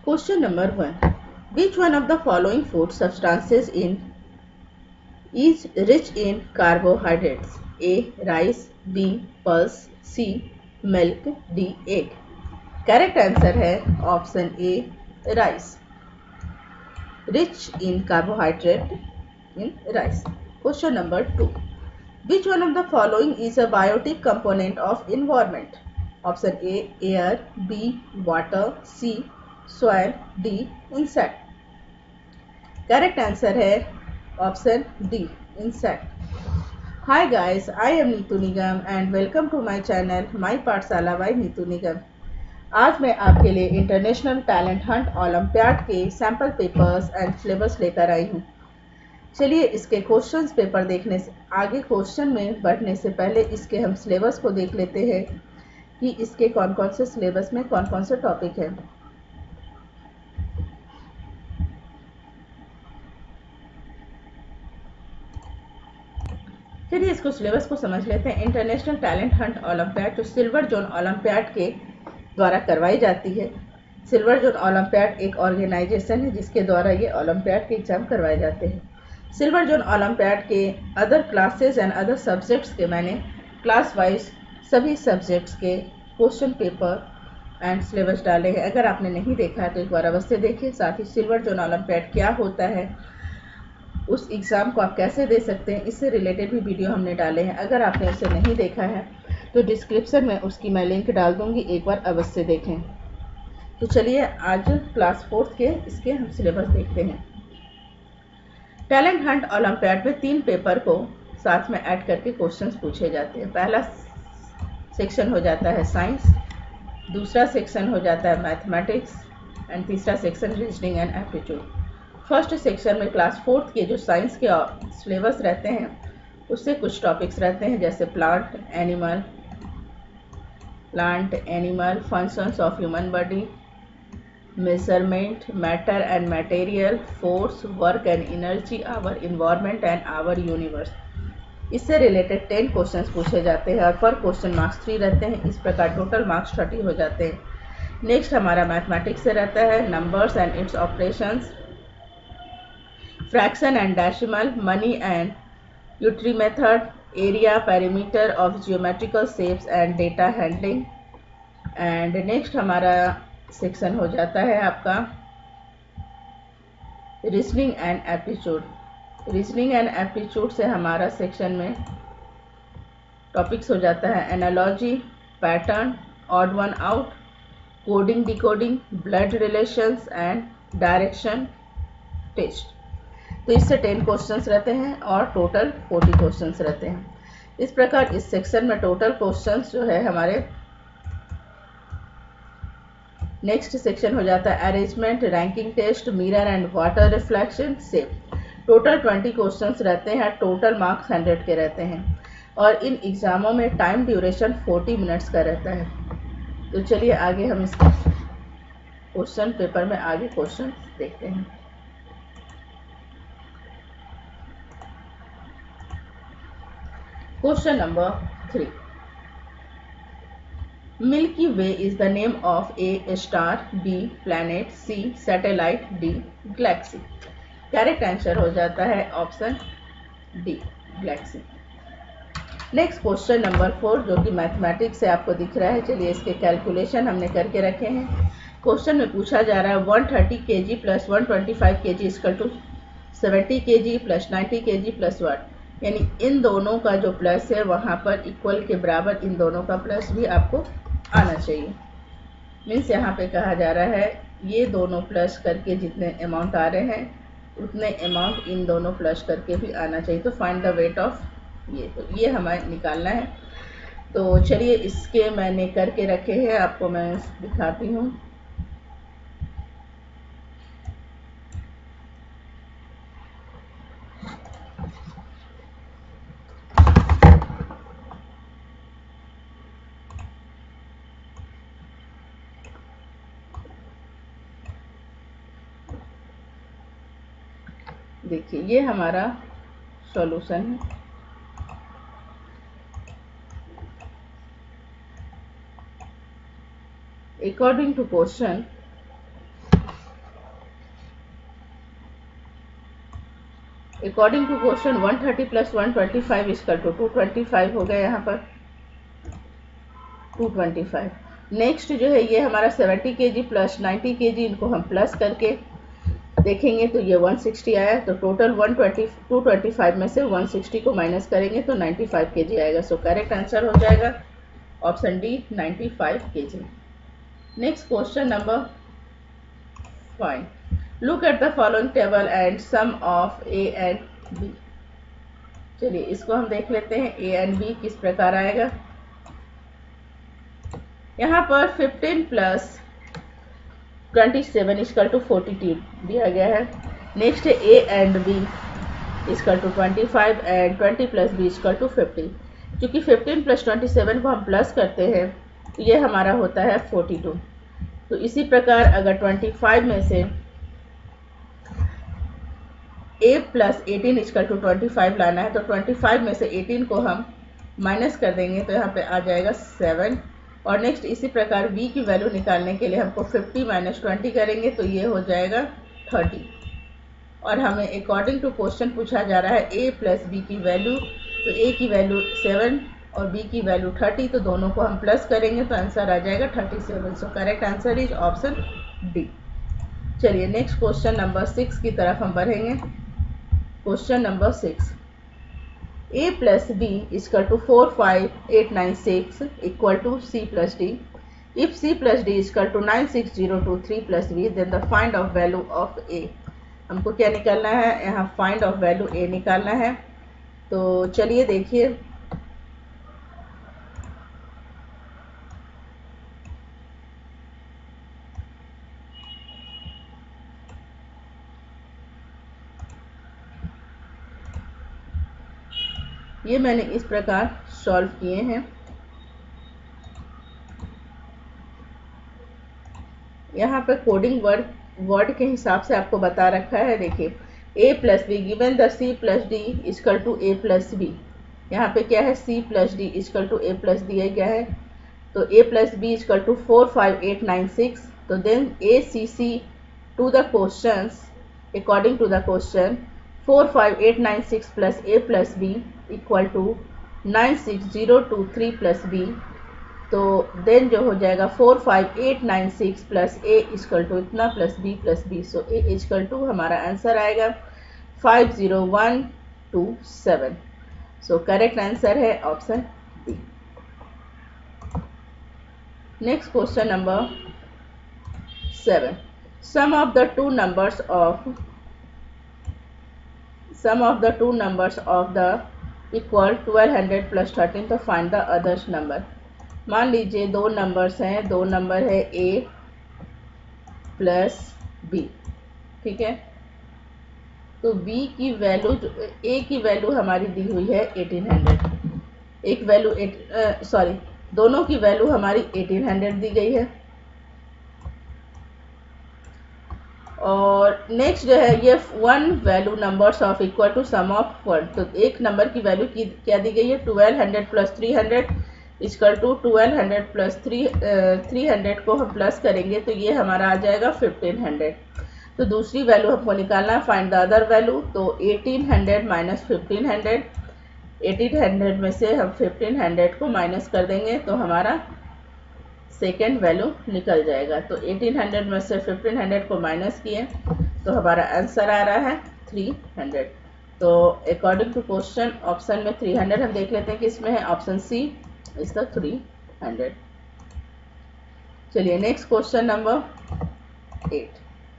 Question number 1. Which one of the following food substances is rich in carbohydrates? A. Rice. B. Pulse. C. Milk. D. Egg. Correct answer है option A rice. Rich in carbohydrate in rice. Question number 2. Which one of the following is a biotic component of environment? Option A. Air. B. Water. C. Soil. D. Insect. Correct answer है option D. Insect. Hi guys, I am Neetu Nigam and welcome to my channel My Pathshala by Neetu Nigam. आज मैं आपके लिए international talent hunt olympiad के sample papers and syllabus लेकर आई हूँ. चलिए इसके क्वेश्चंस पेपर देखने से आगे क्वेश्चन में बढ़ने से पहले इसके हम सिलेबस को देख लेते हैं कि इसके कौन कौन से सिलेबस में कौन कौन से टॉपिक है. चलिए इसको सिलेबस को समझ लेते हैं. इंटरनेशनल टैलेंट हंट ओलंपियाड जो सिल्वर जोन ओलंपियाड के द्वारा करवाई जाती है. सिल्वर जोन ओलंपियाड एक ऑर्गेनाइजेशन है जिसके द्वारा ये ओलंपियाड के एग्जाम करवाए जाते हैं. सिल्वर जोन ओलंपियाड के other classes and other subjects के मैंने क्लास वाइज सभी सब्जेक्ट्स के क्वेश्चन पेपर एंड सिलेबस डाले हैं. अगर आपने नहीं देखा है तो एक बार अवश्य देखिए. साथ ही सिल्वर जोन ओलंपियाड क्या होता है, उस एग्ज़ाम को आप कैसे दे सकते हैं, इससे रिलेटेड भी वीडियो हमने डाले हैं. अगर आपने उसे नहीं देखा है तो डिस्क्रिप्शन में उसकी मैं लिंक डाल दूंगी, एक बार अवश्य देखें. तो चलिए आज क्लास 4th के इसके हम सिलेबस देखते हैं. टैलेंट हंट ओलंपियाड में 3 पेपर को साथ में ऐड करके क्वेश्चंस पूछे जाते हैं. पहला सेक्शन हो जाता है साइंस, दूसरा सेक्शन हो जाता है मैथमेटिक्स एंड तीसरा section reasoning and aptitude. First section में क्लास 4th के जो साइंस के सिलेबस रहते हैं उससे कुछ टॉपिक्स रहते हैं जैसे plant animal functions of human body, measurement, matter and material, force, work and energy, our environment and our universe. इससे रिलेटेड 10 क्वेश्चंस पूछे जाते हैं और पर क्वेश्चन मार्क्स 3 रहते हैं. इस प्रकार टोटल मार्क्स 30 हो जाते हैं. नेक्स्ट हमारा मैथमेटिक्स से रहता है numbers and its operations, fraction and decimal, money and utility method, area, perimeter of geometrical shapes and data handling. And next हमारा सेक्शन हो जाता है आपका reasoning and aptitude. Reasoning and aptitude से हमारा सेक्शन में टॉपिक्स हो जाता है analogy, pattern, odd one out, coding decoding, blood relations and direction test. तो इससे 10 क्वेश्चंस रहते हैं और टोटल 40 क्वेश्चंस रहते हैं. इस प्रकार इस सेक्शन में टोटल क्वेश्चंस जो है हमारे. नेक्स्ट सेक्शन हो जाता है arrangement, ranking test, mirror and water reflection, shape. Total 20 questions रहते हैं. टोटल मार्क्स 100 के रहते हैं और इन एग्जामों में टाइम ड्यूरेशन 40 मिनट्स का रहता है. तो चलिए आगे हम इस क्वेश्चन पेपर में आगे क्वेश्चन देखते हैं. Question number 3. Milky Way is the name of A. Star, B. Planet, C. Satellite, D. Galaxy. Correct answer हो जाता है option D. Galaxy. Next question number 4 जो कि मैथमेटिक्स से आपको दिख रहा है. चलिए इसके कैलकुलेशन हमने करके रखे हैं. क्वेश्चन में पूछा जा रहा है 130 kg plus 125 kg equal to 70 kg plus 90 kg plus 1. यानी इन दोनों का जो प्लस है वहाँ पर इक्वल के बराबर इन दोनों का प्लस भी आपको आना चाहिए. मीन्स यहाँ पे कहा जा रहा है ये दोनों प्लस करके जितने अमाउंट आ रहे हैं उतने अमाउंट इन दोनों प्लस करके भी आना चाहिए. तो फाइंड द वेट ऑफ ये, तो ये हमें निकालना है. तो चलिए इसके मैंने करके रखे हैं, आपको मैं दिखाती हूँ. देखिए ये हमारा सॉल्यूशन है. According to question according to question 130 plus 125 equal to 225 हो गया यहाँ पर 225। नेक्स्ट जो है ये हमारा 70 kg प्लस 90 kg, इनको हम प्लस करके देखेंगे तो ये 160 आया। तो टोटल 225 में से 160 को माइनस करेंगे तो 95 kg आएगा। सो करेक्ट आंसर हो जाएगा option D 95 kg। Next question number 5, look at the following table and sum of A and B. चलिए इसको हम देख लेते हैं, ए एंड बी किस प्रकार आएगा। यहाँ पर 15 प्लस 27 इक्वल टू 42 दिया गया है। नेक्स्ट है A and B equal to 25 and 20 plus B equal to 50। क्योंकि 15 प्लस 27 को हम प्लस करते हैं तो ये हमारा होता है 42। तो इसी प्रकार अगर 25 में से a प्लस 18 इक्वल टू 25 लाना है तो 25 में से 18 को हम माइनस कर देंगे तो यहाँ पे आ जाएगा 7। और नेक्स्ट इसी प्रकार b की वैल्यू निकालने के लिए हमको 50 माइनस 20 करेंगे तो ये हो जाएगा 30। और हमें अकॉर्डिंग टू क्वेश्चन पूछा जा रहा है a प्लस बी की वैल्यू, तो a की वैल्यू 7 और b की वैल्यू 30, तो दोनों को हम प्लस करेंगे तो आंसर आ जाएगा 37। So correct answer is option D. चलिए नेक्स्ट क्वेश्चन नंबर 6 की तरफ हम बढ़ेंगे। Question number 6, a plus B equal to 45896 equal to c plus D. If c plus D equal to 96023 plus b then the find of value of a। हमको क्या निकालना है, यहाँ फाइंड ऑफ वैल्यू a निकालना है। तो चलिए देखिए, ये मैंने इस प्रकार सॉल्व किए हैं। यहाँ पे कोडिंग वर्ड के हिसाब से आपको बता रखा है। देखिए a plus B given the c plus D equal to a plus B. यहाँ पे क्या है, c plus D equal to a plus दिया गया है। तो a plus B equal to 45896। तो then ACC to the questions according to the question 45896 plus a plus B equal to 96023 plus B. तो देन जो हो जाएगा 45896 प्लस a इक्वल टू इतना plus b। So a equal to हमारा answer आएगा 50127। So correct answer है option D. Next question number 7, sum of the two numbers of the equal 1200 plus 13। तो find the others number. मान लीजिए दो numbers हैं, दो नंबर है a प्लस b, ठीक है। तो b की वैल्यू, a की वैल्यू हमारी दी हुई है 1800, एक वैल्यू दोनों की वैल्यू हमारी 1800 दी गई है। और नेक्स्ट जो है ये one value numbers of equal to sum of one. तो एक नंबर की वैल्यू की क्या दी गई है, 1200 प्लस 300 इक्वल टू 1200 प्लस 300 को हम प्लस करेंगे तो ये हमारा आ जाएगा 1500। तो दूसरी वैल्यू हमको निकालना है, फाइंड द अदर वैल्यू। तो 1800 माइनस 1500, 1800 में से हम 1500 को माइनस कर देंगे तो हमारा सेकेंड वैल्यू निकल जाएगा। तो 1800 में से 1500 को माइनस किए तो हमारा आंसर आ रहा है 300। तो अकॉर्डिंग टू क्वेश्चन ऑप्शन में 300 हम देख लेते हैं कि इसमें है, ऑप्शन सी इसका 300। चलिए next question number 8,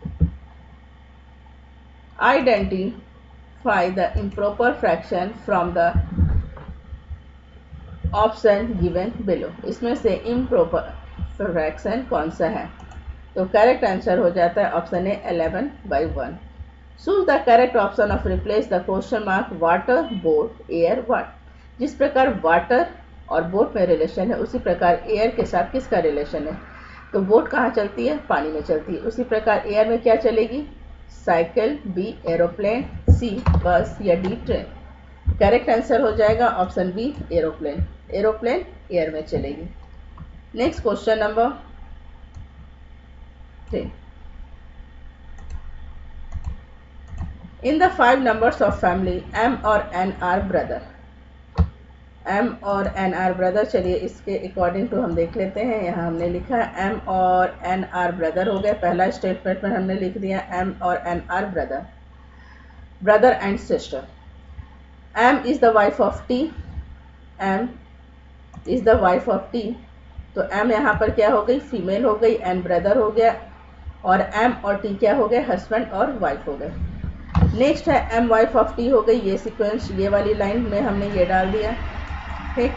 identify the improper fraction from the option given below. इसमें से इम्प्रॉपर फ्रैक्शन कौन सा है, तो करेक्ट आंसर हो जाता है option A 11/1। Choose the correct option of replace the question mark water boat air what. जिस प्रकार वाटर और बोट में रिलेशन है उसी प्रकार एयर के साथ किसका रिलेशन है, तो बोट कहाँ चलती है, पानी में चलती है। उसी प्रकार एयर में क्या चलेगी, साइकिल, बी एरोप्लेन, सी बस या डी ट्रेन। करेक्ट आंसर हो जाएगा option B aeroplane. Aeroplane air में चलेगी। Next question number 3, in the 5 numbers of family, M और N are brother. M और N are brother. चलिए इसके अकॉर्डिंग टू हम देख लेते हैं. यहाँ हमने लिखा है M और N are brother हो गया. पहला स्टेटमेंट में हमने लिख दिया M और N are brother. Brother and sister. M is the wife of T. M is the wife of T. तो M यहाँ पर क्या हो गई, फीमेल हो गई. N ब्रदर हो गया और M और T क्या हो गए, हस्बैंड और वाइफ हो गए. नेक्स्ट है M वाइफ ऑफ T हो गई. ये सीक्वेंस ये वाली लाइन में हमने ये डाल दिया. ठीक.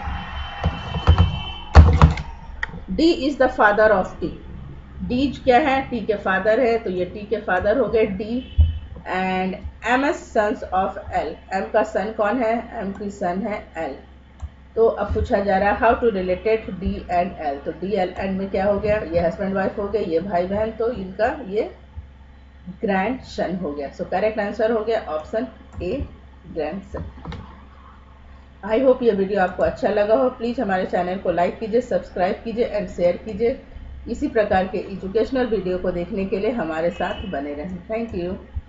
D is the father of T. D क्या है, T के फादर है, तो ये T के फादर हो गए D. And M is sons of L. M का सन कौन है, M की सन है L. तो अब पूछा जा रहा है how to related D and L. तो D L एंड में क्या हो गया, ये हस्बैंड वाइफ हो गए, ये भाई बहन, तो इनका ये ग्रैंड सन हो गया. सो करेक्ट आंसर हो गया option A, grandson. I hope ये वीडियो आपको अच्छा लगा हो. प्लीज़ हमारे चैनल को लाइक कीजिए, सब्सक्राइब कीजिए एंड शेयर कीजिए. इसी प्रकार के एजुकेशनल वीडियो को देखने के लिए हमारे साथ बने रहें. Thank you.